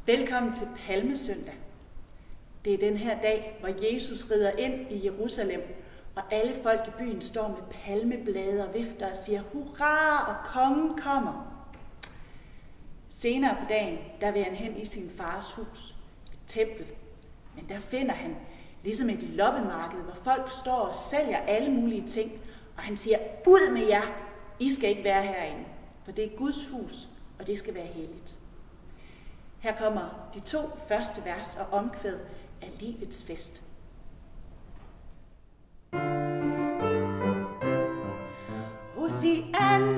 Velkommen til Palmesøndag. Det er den her dag, hvor Jesus rider ind i Jerusalem, og alle folk i byen står med palmeblade og vifter og siger, hurra, og kongen kommer. Senere på dagen, der vil han hen i sin fars hus, et tempel. Men der finder han ligesom et loppemarked, hvor folk står og sælger alle mulige ting, og han siger, ud med jer, I skal ikke være herinde, for det er Guds hus, og det skal være helligt. Her kommer de 2 første vers og omkvæd af livets fest. Hosianna,